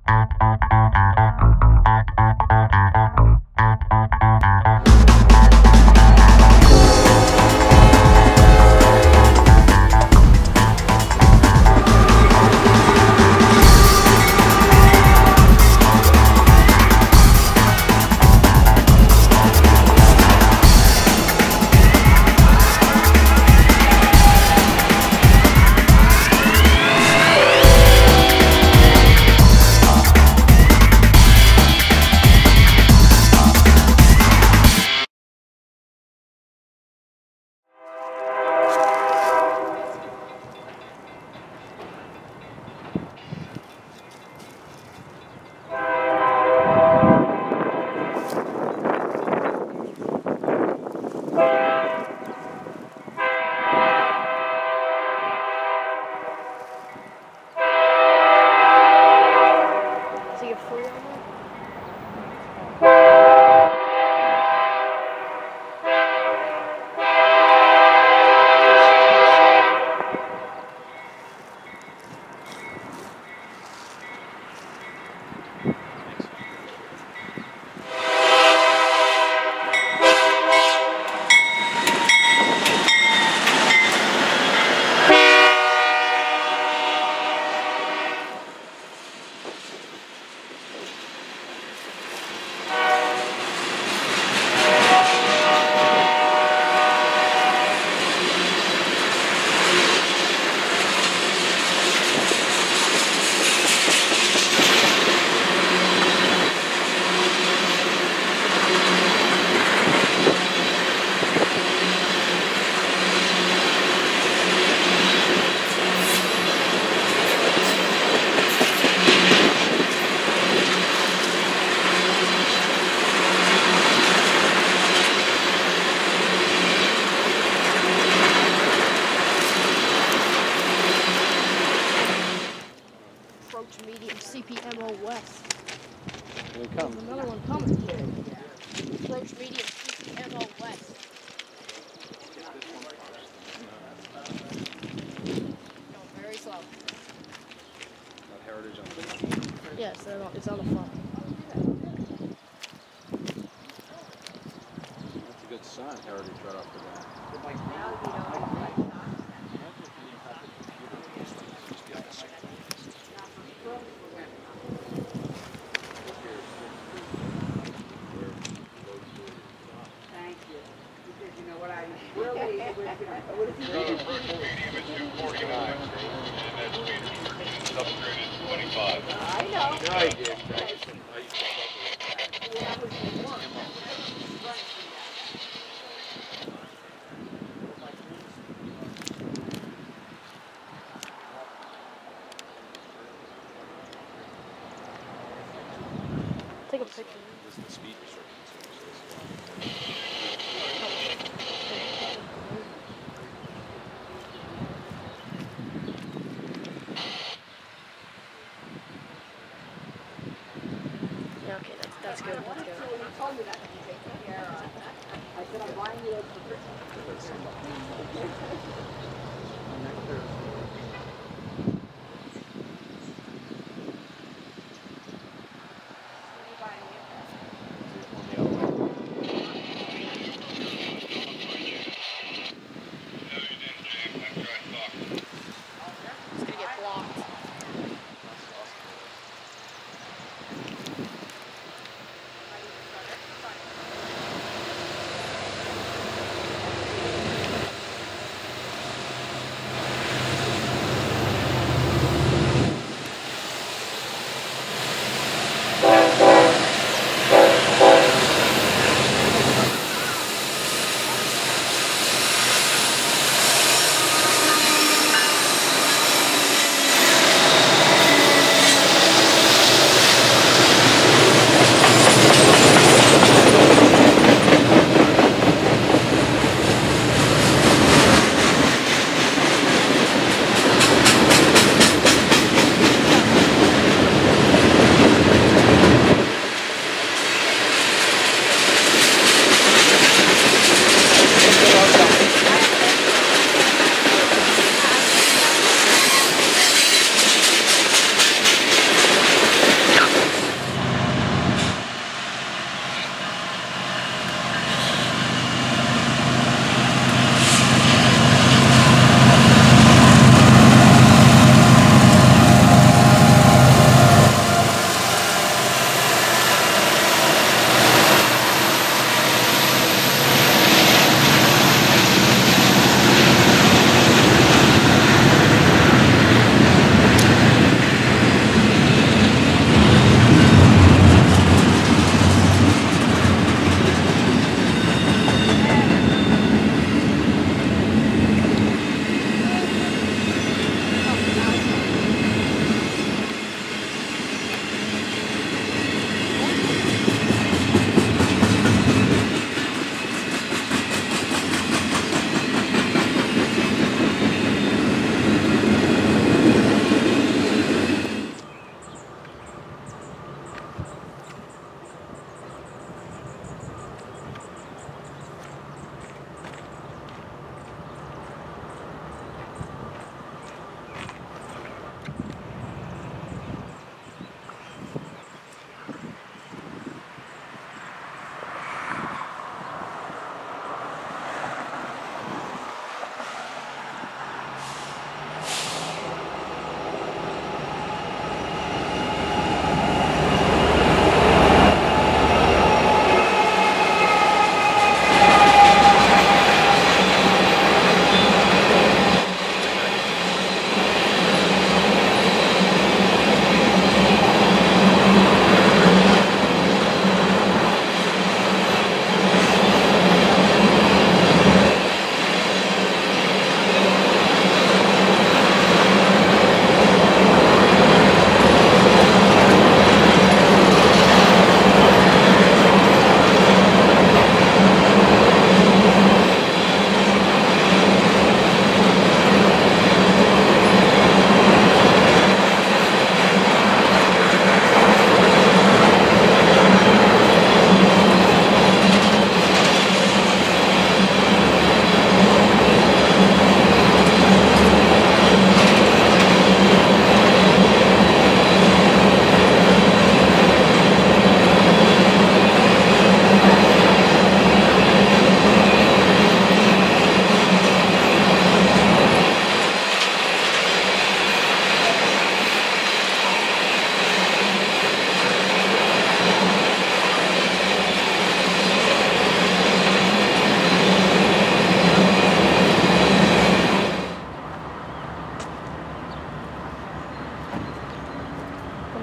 Heritage on the front? Yes, it's on the front. That's a good sign, Heritage right off the bat. Thank you. Because you know what I really would, P029, upgraded 25. I know. Yeah, I did. Take a picture. This is the speed restrictions. Yeah, okay, that's good. That's good. When he told me that, he took care of it. I said, I'm buying you those for Christmas. It's gonna get blocked.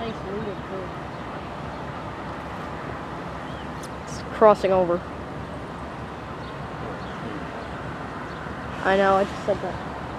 nice leader too. It's crossing over. I know, I just said that.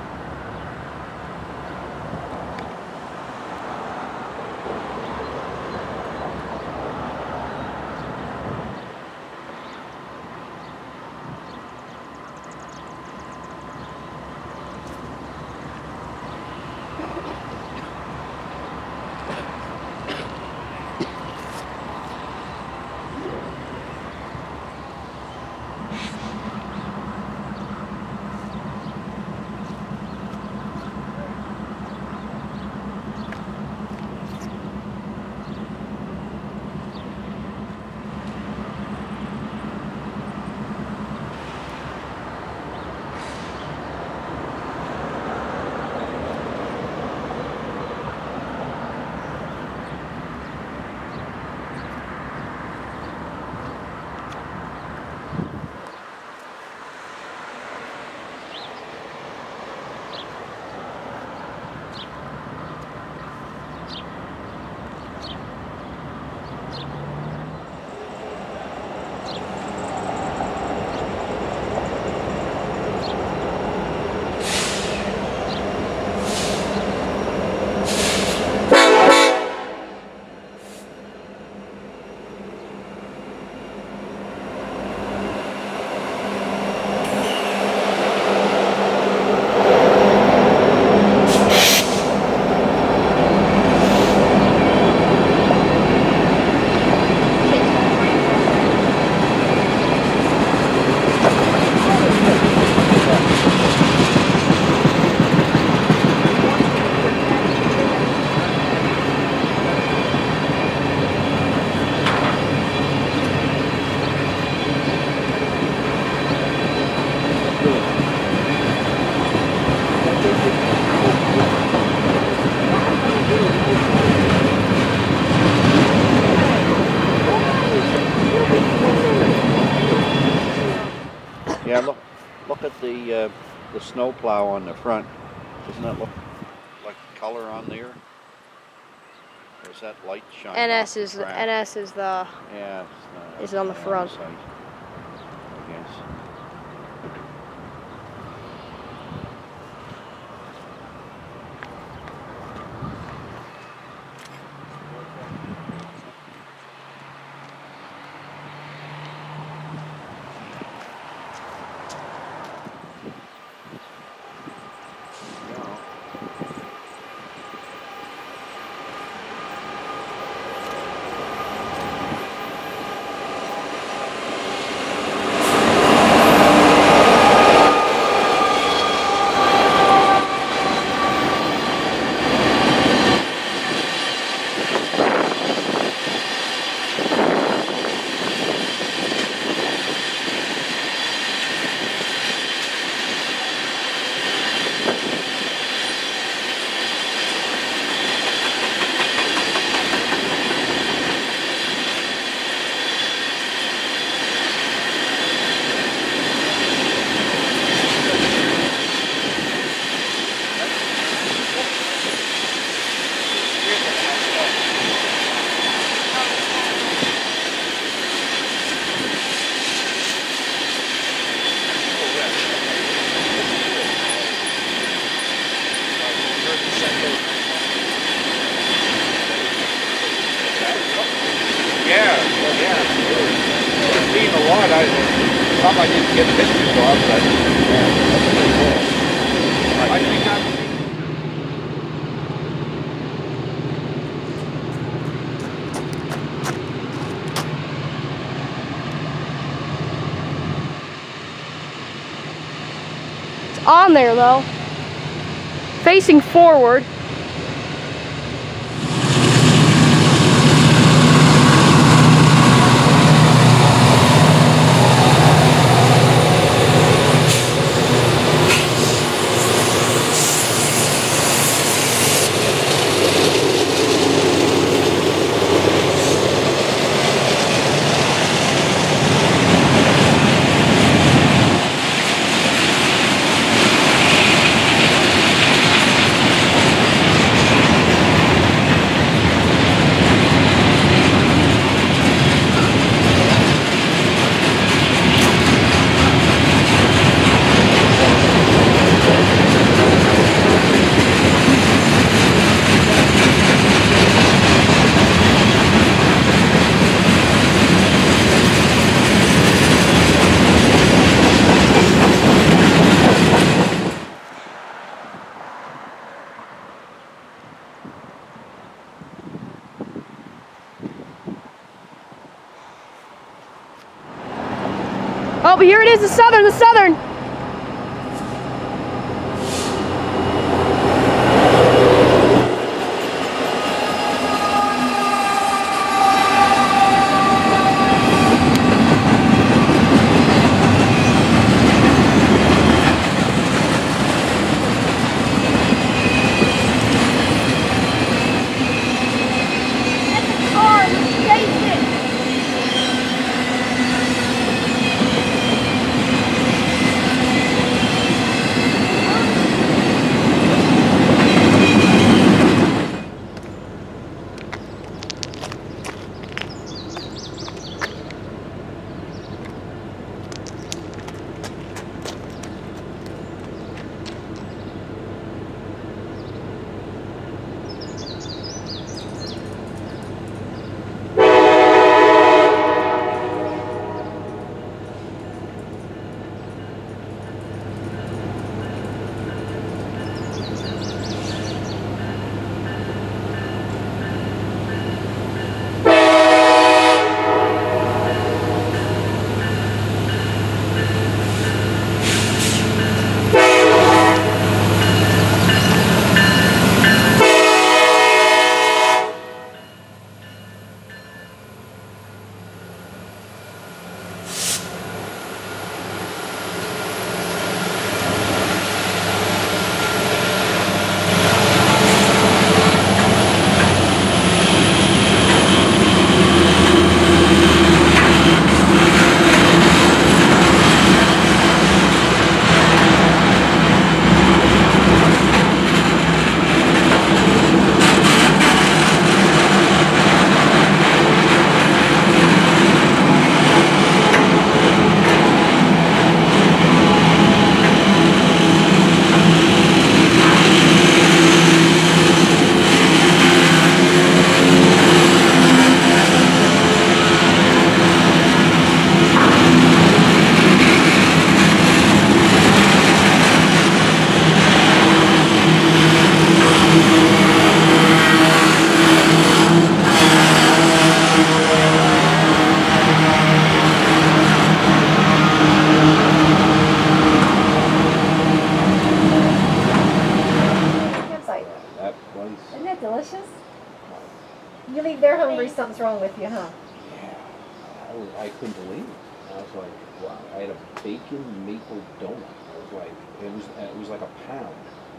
Yeah, look at the snow plow on the front. Doesn't that look like color on there? Or is that light shining? NS is the yeah, is on the front. Site, I guess. I thought I didn't get pictures of, but yeah, that's pretty cool. I think I've seen. It's on there though. Facing forward. Oh, but here it is, the Southern, the Southern. You leave there hungry, something's wrong with you, huh? Yeah. I couldn't believe it. I was like, wow. I had a bacon maple donut. I was like, it was like a pound.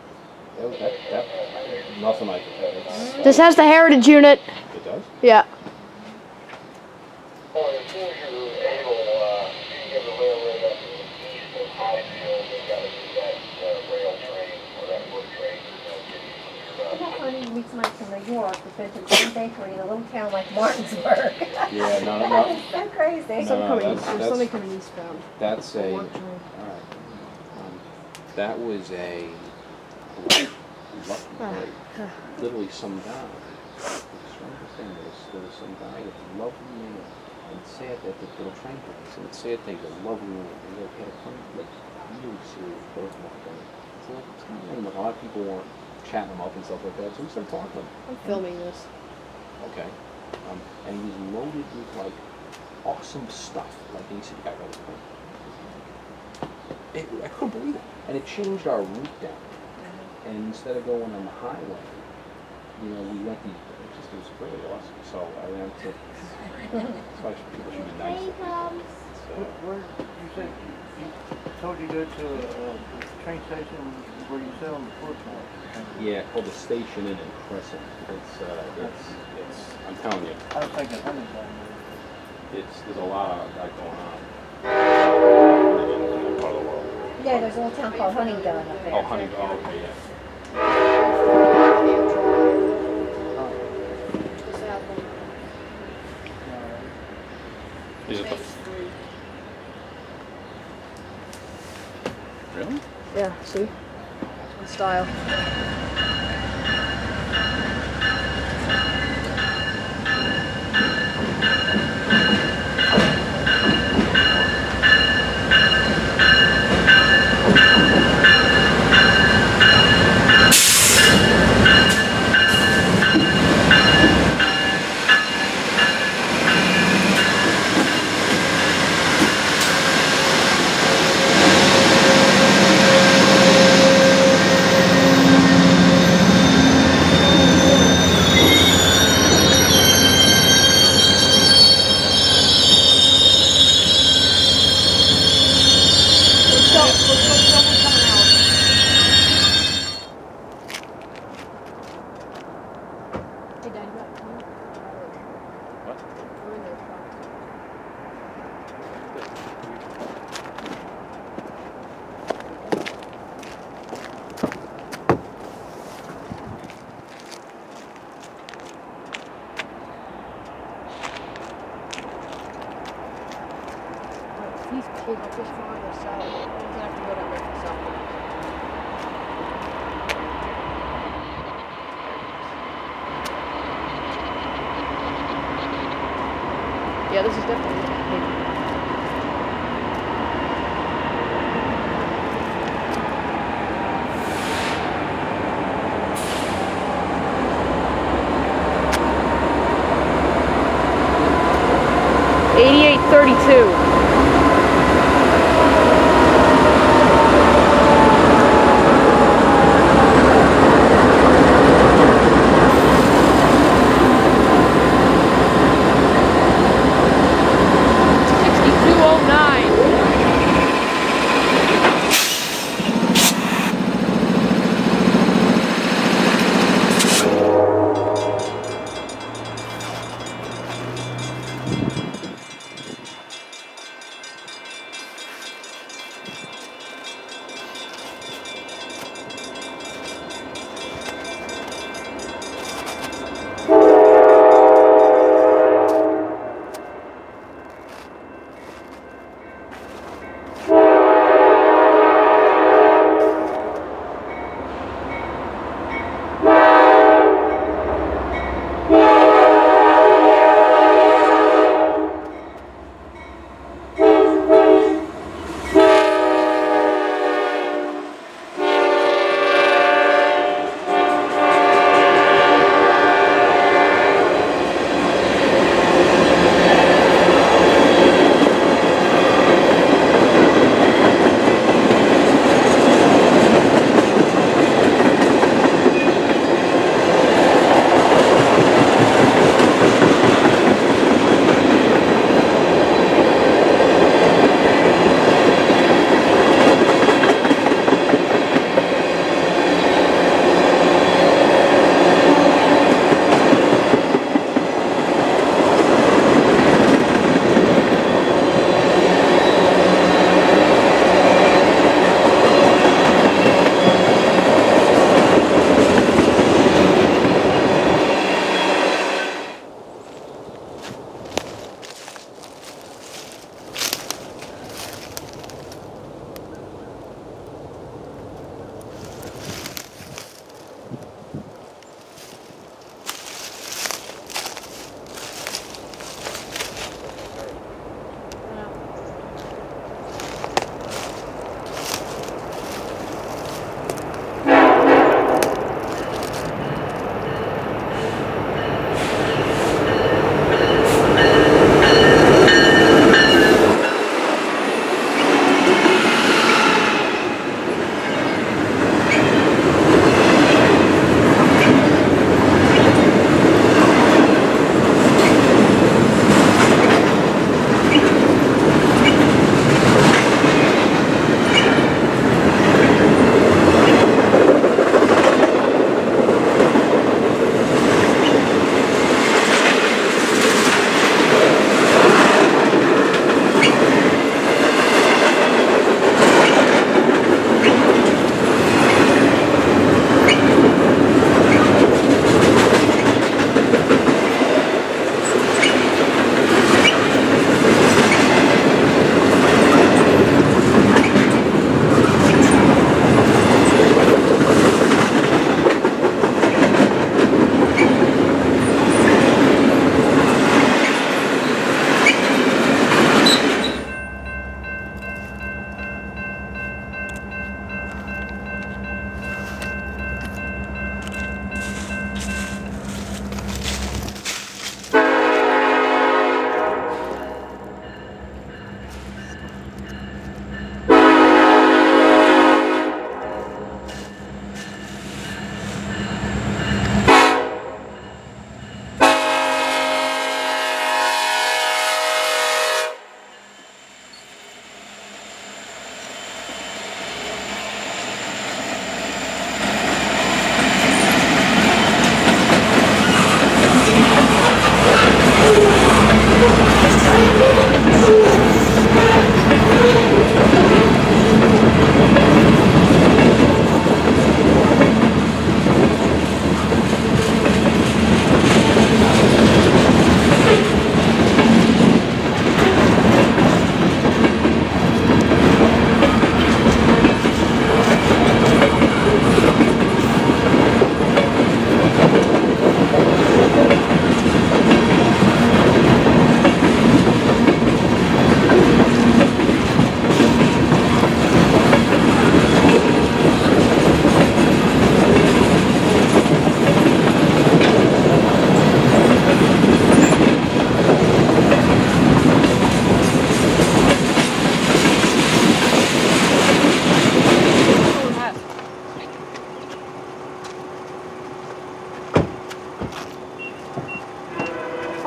That nothing I could. This has the Heritage unit. It does? Yeah. Weeks nights from New York, we've been to Green Bakery in a little town like Martinsburg. Yeah, no. It's so crazy. There's something coming eastbound. That's a. All right. That was a lucky break. Literally, some guy. The strangest thing was there was some guy with a lovely man and said that the little train place and it said things a lovely man and they had a funny, like really serious birthmark on it. So it's kind of like a lot of people weren't chatting him up and stuff like that. So we started talking to him. I'm filming this. Okay. And he was loaded with like awesome stuff. Like he said, I got it. I couldn't believe it. And it changed our route down. And instead of going on the highway, you know, we went the. It was really awesome. So I went to. That's why people should be nice. Where you said you told you to go to a train station where you sell the food for? Yeah, called the Station Inn in Crescent. It's. I'm telling you. I was thinking Huntington. There's a lot of that going on. In that part of the world. Yeah, there's a little town called Huntington up there. Oh, Huntington. Oh, okay, yeah. Is it the... Really? Yeah, see? In style. he's pulled up this far on the south. We're gonna have to go down there for south. Yeah, this is definitely big. $88.32.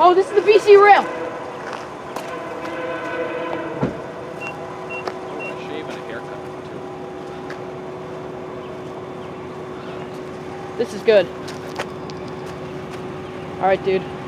Oh, this is the BC rail. A shave and a haircut too. This is good. All right, dude.